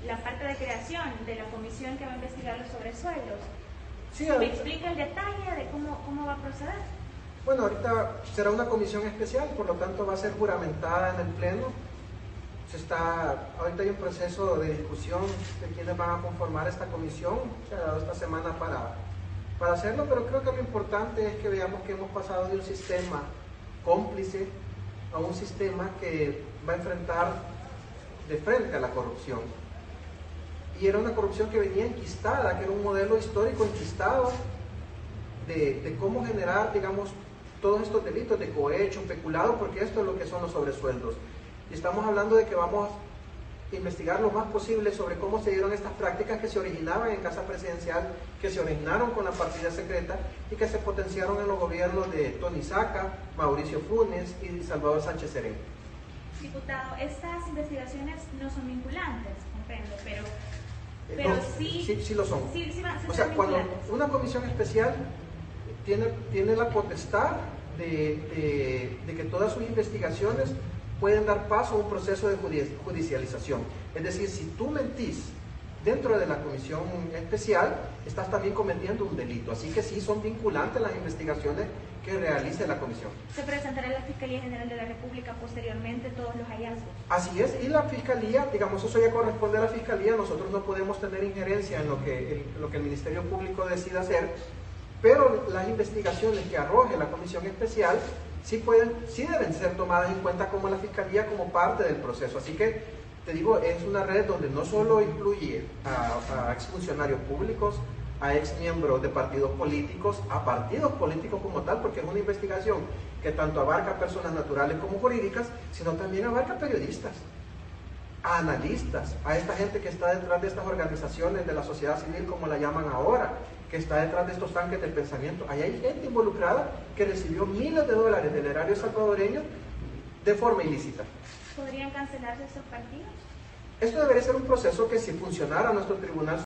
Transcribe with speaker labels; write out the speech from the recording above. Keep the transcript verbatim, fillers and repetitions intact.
Speaker 1: la parte de creación de la comisión que va a investigar los sobresueldos.
Speaker 2: Sí,
Speaker 1: ¿Me explica el detalle de cómo, cómo va a proceder?
Speaker 2: Bueno, ahorita será una comisión especial, por lo tanto va a ser juramentada en el Pleno. Se está, ahorita hay un proceso de discusión de quiénes van a conformar esta comisión. Se ha dado esta semana para, para hacerlo, pero creo que lo importante es que veamos que hemos pasado de un sistema cómplice a un sistema que va a enfrentar de frente a la corrupción. Y era una corrupción que venía enquistada, que era un modelo histórico enquistado de, de cómo generar, digamos, todos estos delitos de cohecho, peculado, porque esto es lo que son los sobresueldos. Y estamos hablando de que vamos a investigar lo más posible sobre cómo se dieron estas prácticas que se originaban en Casa Presidencial, que se originaron con la partida secreta y que se potenciaron en los gobiernos de Tony Saca, Mauricio Funes y Salvador Sánchez Serén.
Speaker 1: Diputado, estas investigaciones no son vinculantes, comprendo, pero,
Speaker 2: Eh,
Speaker 1: pero
Speaker 2: no,
Speaker 1: sí,
Speaker 2: sí, sí lo son.
Speaker 1: Sí, sí, van- sí
Speaker 2: O sea,
Speaker 1: serán
Speaker 2: cuando
Speaker 1: vinculantes.
Speaker 2: una comisión especial tiene, tiene la potestad de, de, de que todas sus investigaciones pueden dar paso a un proceso de judicialización. Es decir, si tú mentís dentro de la comisión especial, estás también cometiendo un delito. Así que sí son vinculantes las investigaciones que realice la comisión.
Speaker 1: Se presentará a la Fiscalía General de la República posteriormente todos los hallazgos.
Speaker 2: Así es, y la Fiscalía, digamos, eso ya corresponde a la Fiscalía, nosotros no podemos tener injerencia en lo que el, lo que el Ministerio Público decida hacer, pero las investigaciones que arroje la comisión especial sí, pueden, sí deben ser tomadas en cuenta como la Fiscalía, como parte del proceso. Así que, te digo, es una red donde no solo incluye a, a exfuncionarios públicos, a exmiembros de partidos políticos, a partidos políticos como tal, porque es una investigación que tanto abarca a personas naturales como jurídicas, sino también abarca a periodistas, a analistas, a esta gente que está detrás de estas organizaciones de la sociedad civil, como la llaman ahora, que está detrás de estos tanques del pensamiento. Ahí hay gente involucrada que recibió miles de dólares del erario salvadoreño de forma ilícita.
Speaker 1: ¿Podrían cancelarse estos partidos?
Speaker 2: Esto debería ser un proceso que, si funcionara nuestro tribunal